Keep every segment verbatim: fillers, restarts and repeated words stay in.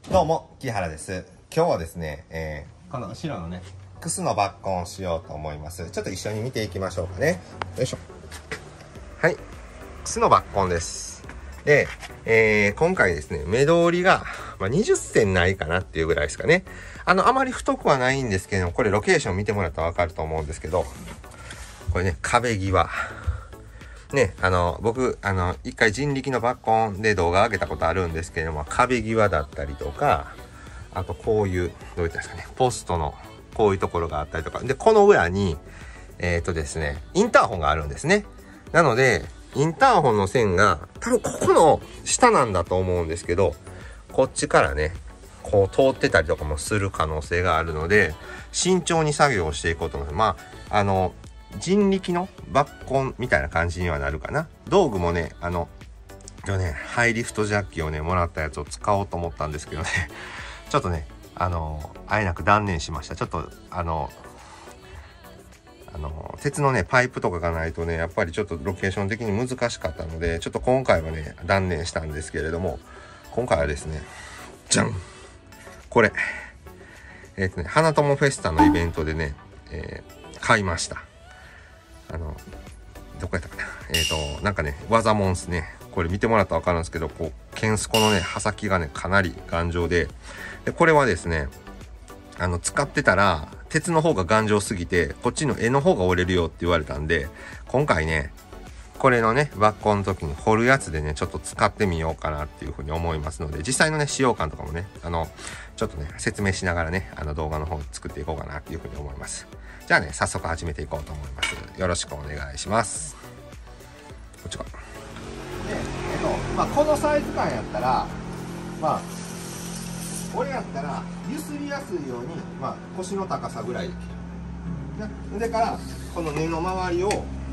どうも木原です。今日はですね、えー、この後ろのねクスの抜根をしようと思います。ちょっと一緒に見ていきましょうかね。よいしょ。はい、クスの抜根です。で、えー、今回ですね目通りが、まあ、にじゅっセンないかなっていうぐらいですかね。あのあまり太くはないんですけど、これロケーション見てもらったら分かると思うんですけど、これね壁際ね、あの、僕、あの、一回人力の抜根で動画上げたことあるんですけれども、壁際だったりとか、あとこういう、どういったんですかね、ポストのこういうところがあったりとか、で、この裏に、えっとですね、インターホンがあるんですね。なので、インターホンの線が、多分ここの下なんだと思うんですけど、こっちからね、こう通ってたりとかもする可能性があるので、慎重に作業をしていこうと思います。まあ、あの、人力の抜根みたいな感じにはなるかな。道具もね、あの、今日ね、ハイリフトジャッキをね、もらったやつを使おうと思ったんですけどね、ちょっとね、あの、あえなく断念しました。ちょっと、あの、あの、鉄のね、パイプとかがないとね、やっぱりちょっとロケーション的に難しかったので、ちょっと今回はね、断念したんですけれども、今回はですね、じゃんこれ、えっとね、花友フェスタのイベントでね、えー、買いました。あの、どこやったかな。えっと、なんかね、技もんですね。これ見てもらったらわかるんですけど、こう、ケンスコのね、刃先がね、かなり頑丈で、で、これはですね、あの、使ってたら、鉄の方が頑丈すぎて、こっちの柄の方が折れるよって言われたんで、今回ね、これのね、抜根の時に掘るやつでね、ちょっと使ってみようかなっていうふうに思いますので、実際のね、使用感とかもね、あの、ちょっとね、説明しながらね、あの動画の方作っていこうかなっていうふうに思います。じゃあね、早速始めていこうと思います。よろしくお願いします。こっちか。で、えっと、まあ、このサイズ感やったら、まあ、これやったら、ゆすりやすいように、まあ、腰の高さぐらいで切る。でから、この根の周りを、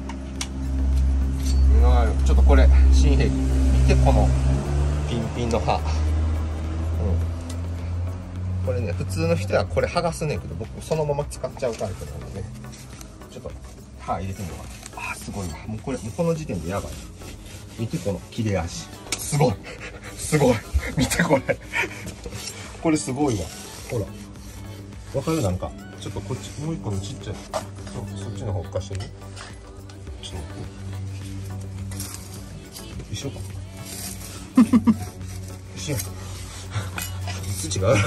根の周りを、ちょっとこれ、新兵器。見て、この、ピンピンの刃。これね、普通の人はこれ剥がすねんけど、僕そのまま使っちゃうタイプなんでね、ちょっと刃入れてみようかな。あーすごいわ。もうこれもうこの時点でやばい。見てこの切れ味、すごいすごい見てこれこれすごいわ。ほらわかる？なんかちょっとこっちもう一個のちっちゃい、そそっちの方浮かしてね。ちょっと一緒か一緒やん土が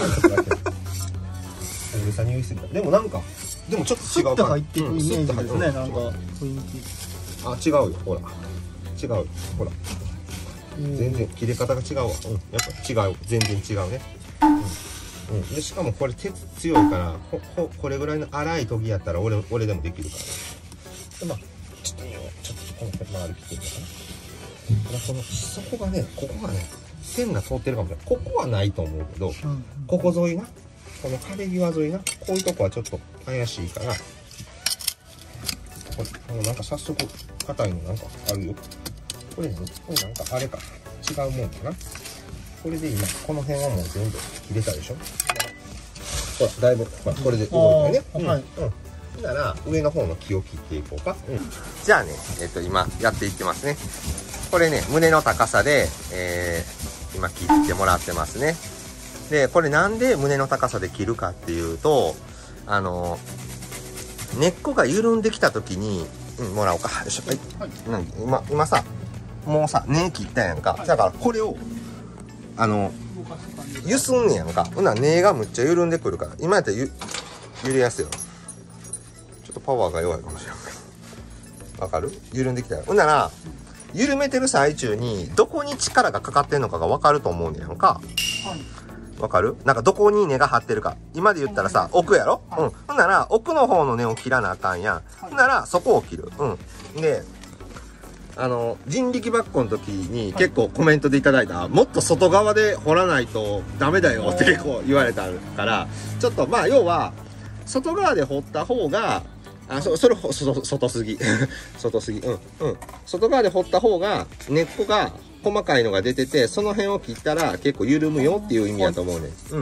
大げさに言い過ぎた。でもなんかでもちょっと違うから入っていくイメージですね、うん、なんか雰囲気。あ、違うよ、ほら違うよ、ほら、うん、全然切れ方が違うわ。うん、やっぱ違う、全然違うね。うん、うん、でしかもこれ鉄強いから、こここれぐらいの粗い研ぎやったら俺俺でもできるから。でまあちょっとちょっとこの周り切ってみようかな。この底がね、ここがね線が通ってるかもしれない。ここはないと思うけど、うん、ここ沿いな、この壁際沿いな、こういうとこはちょっと怪しいから、これなんか早速硬いのなんかあるよ。これね、これなんかあれか違うもんかな。これで今この辺はもう全部入れたでしょ。ほらだいぶ、まあ、これで動いたよね。うん、はい、うん。なら上の方の木を切っていこうか。うん、じゃあね、えっと今やっていってますね。これね、胸の高さで、えー、今切ってもらってますね。で、これなんで胸の高さで切るかっていうと、あの、根っこが緩んできた時に、うん、もらおうか。よいしょ。はい。はい、今、今さ、もうさ、根切ったやんか。はい、だからこれを、あの、ゆすんねやんか。ほんなら根がむっちゃ緩んでくるから。今やったらゆ、揺れやすいよ。ちょっとパワーが弱いかもしれない。わかる？緩んできたよ。ほんなら、緩めてる最中にどこに力がかかってんのかが分かると思うねやんか。わかる？なんかどこに根が張ってるか。今で言ったらさ、奥やろ？うん。ほんなら、奥の方の根を切らなあかんやん。ほんなら、そこを切る。うん。で、あの、人力抜根の時に結構コメントでいただいた、もっと外側で掘らないとダメだよって結構言われたから、ちょっとまあ要は、外側で掘った方が、あ、そ、それ、外、外すぎ。外すぎ。うん、うん。外側で掘った方が、根っこが細かいのが出てて、その辺を切ったら結構緩むよっていう意味だと思うね。うん。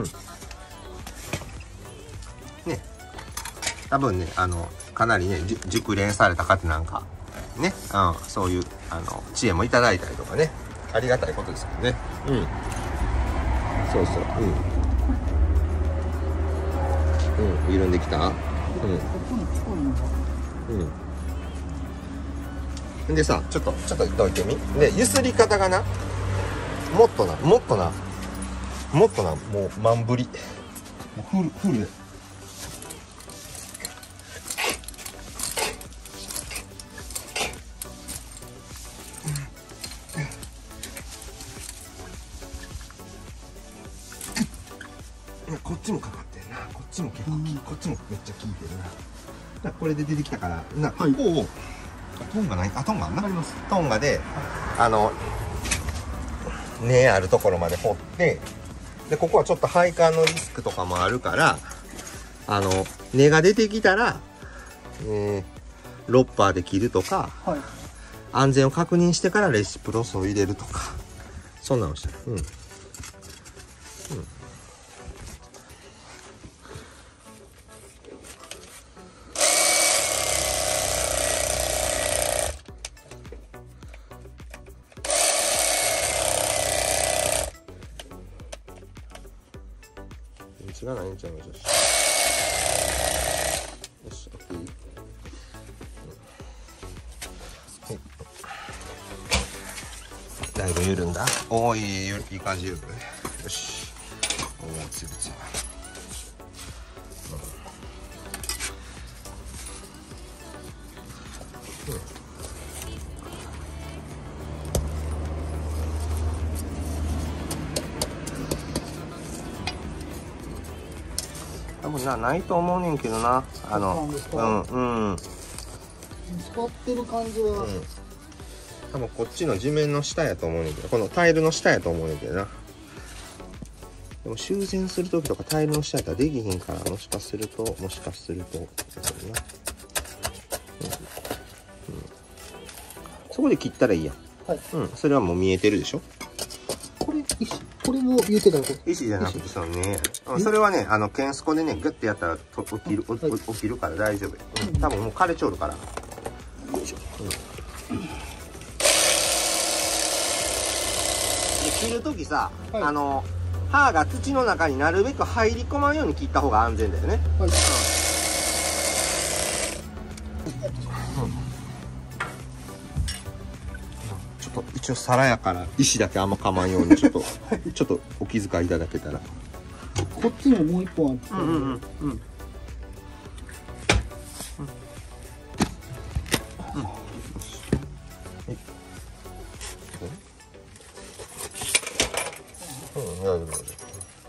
ね。多分ね、あの、かなりね、熟練された方なんか、ね、うん、そういう、あの、知恵もいただいたりとかね、ありがたいことですよね。うん。そうそう。うん。 うん、緩んできた。うん。うん。でさ、ちょっと、ちょっとどいてみ。で、揺すり方がな、もっとな、もっとな、もっとな、もう、満振り。もうフル、フルで。こっちもかかってるな。こっちも結構、うん、こっちもめっちゃ効いてるな。これで出てきたから、な、はい、ここを、トンガない、あ、トンガあんな。あります。トンガで、はい、あの、根あるところまで掘って、で、ここはちょっと配管のリスクとかもあるから、あの、根が出てきたら、えー、ロッパーで切るとか、はい、安全を確認してからレシプロスを入れるとか、そんなのした。うん。うん。道がないんちゃうの。よし、よし、オッケー。はい、だいぶ緩んだ。おー、いい、いい感じ緩むね。よし、おー、つるつる。うん、うん、多分な、ないと思うねんけどな。あの、うん、うん。 使ってる感じは、うん、 多分こっちの地面の下やと思うねんけど、このタイルの下やと思うねんけどな。でも修繕する時とかタイルの下やったらできひんから、もしかすると、もしかすると、うんうん、そこで切ったらいいやん。はい。うん、それはもう見えてるでしょ。 これ石、これも言ってたこと。 石じゃなくて、そのね、それはね、あの、ケンスコでね、グッてやったらと起きる、はい、起きるから大丈夫。うん、多分もう枯れちょるから。よいしょ。うん。で、切るときさ、はい、あの、刃が土の中になるべく入り込まんように切った方が安全だよね。はい。うん。一応皿やから石だけあんま構わんようにちょっとちょっとお気遣いいただけたら。 こっちにももう一本あって。 うんうんうん。うん。うん、大丈夫大丈夫。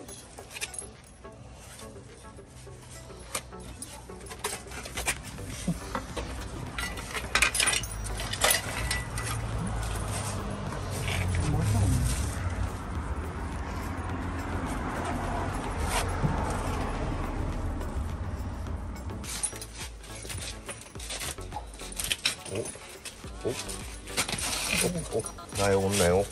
おおおなよなよ。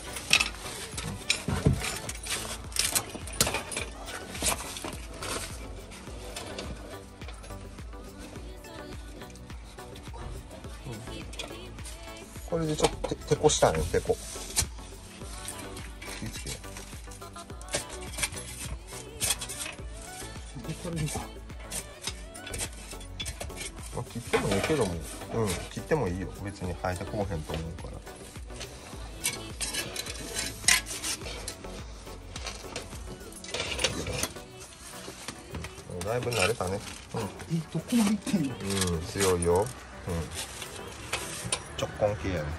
これでちょっとてこしたね、てこ。気をつけよう。切ってもいいけども、うん、切ってもいいよ。別に生えてこうへんと思うから。だいぶ慣れたね。うん。 え、どこまでいってんの？ うん、強いよ。うん。直根系やね。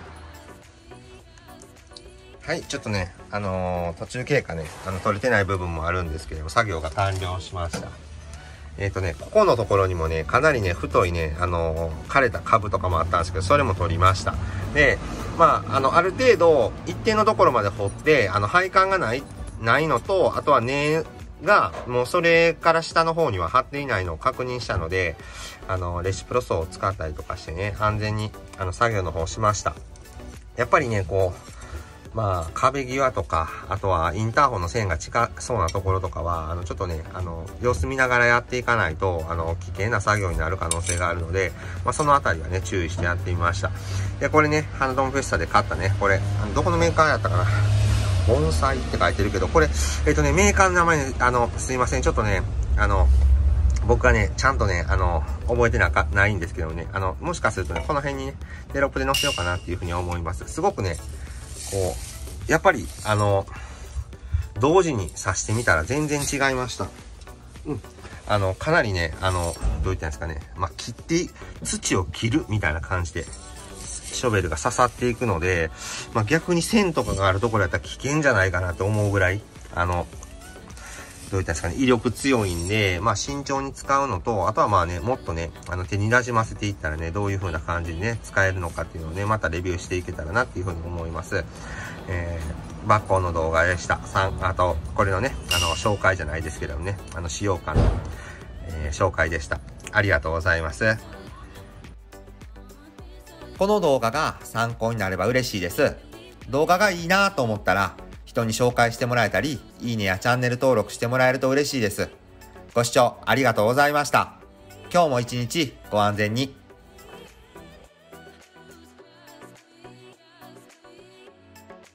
はい、ちょっとね、あのー、途中経過ね、あの、取れてない部分もあるんですけども、作業が完了しました。えっとね、ここのところにもね、かなりね、太いね、あのー、枯れた株とかもあったんですけど、それも取りました。で、まあ、あの、ある程度、一定のところまで掘って、あの、配管がない、ないのと、あとは根が、もうそれから下の方には張っていないのを確認したので、あの、レシプロソを使ったりとかしてね、安全に、あの、作業の方をしました。やっぱりね、こう、まあ、壁際とか、あとはインターホンの線が近そうなところとかは、あの、ちょっとね、あの、様子見ながらやっていかないと、あの、危険な作業になる可能性があるので、まあ、そのあたりはね、注意してやってみました。で、これね、ハンドンフェスタで買ったね、これ、あのどこのメーカーやったかな。盆栽って書いてるけど、これ、えっとね、メーカーの名前、あの、すいません、ちょっとね、あの、 僕はね、ちゃんとね、あの、覚えてなか、ないんですけどね、あの、もしかするとね、この辺にね、テロップで載せようかなっていうふうに思います。すごくね、こう、やっぱり、あの、同時に刺してみたら全然違いました。うん。あの、かなりね、あの、どういったんですかね、まあ、切って、土を切るみたいな感じで、ショベルが刺さっていくので、まあ、逆に線とかがあるところだったら危険じゃないかなと思うぐらい、あの、どういったんですかね、威力強いんで、まあ慎重に使うのと、あとはまあね、もっとね、あの手に馴染ませていったらね、どういう風な感じでね、使えるのかっていうのをね、またレビューしていけたらなっていう風に思います。えー、バッコンの動画でした。さん、あと、これのね、あの、紹介じゃないですけどね、あの、使用感の、えー、紹介でした。ありがとうございます。この動画が参考になれば嬉しいです。動画がいいなと思ったら、人に紹介してもらえたり、いいねやチャンネル登録してもらえると嬉しいです。ご視聴ありがとうございました。今日も一日ご安全に。